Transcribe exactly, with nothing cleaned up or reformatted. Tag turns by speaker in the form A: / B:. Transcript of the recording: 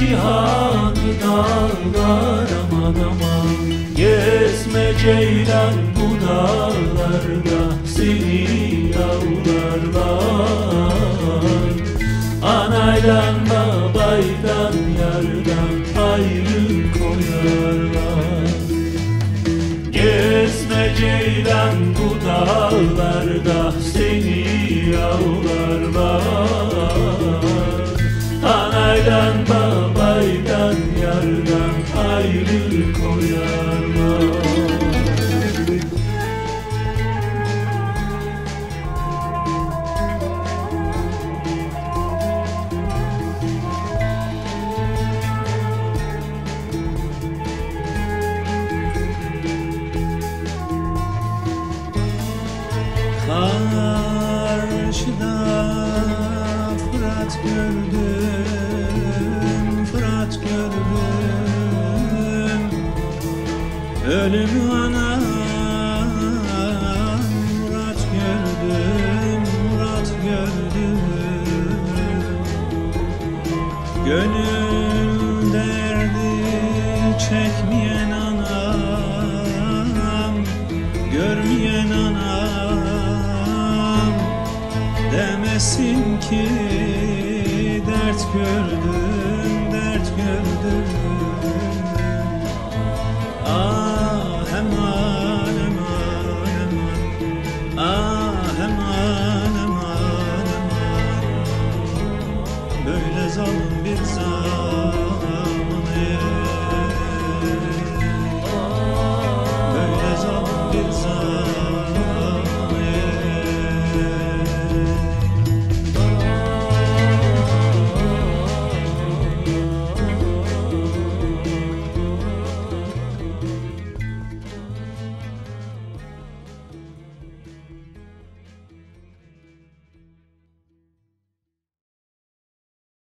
A: cihanı dağlar aman aman. Gezme ceylan bu dağlarda, seni avlarlar. Anaydan babaydan yardan ayrı koyarlar. Gezme ceylan bu dağlarda, seni avlarlar. Anaydan babaydan yardan ayrı koyarlar.
B: Karşıda Fırat gördüm, Fırat gördüm. Ölüm anam Murat gördüm, Murat gördüm. Gönül derdi çekmeyen anam, görmeyen anam demesin ki dert gördüm.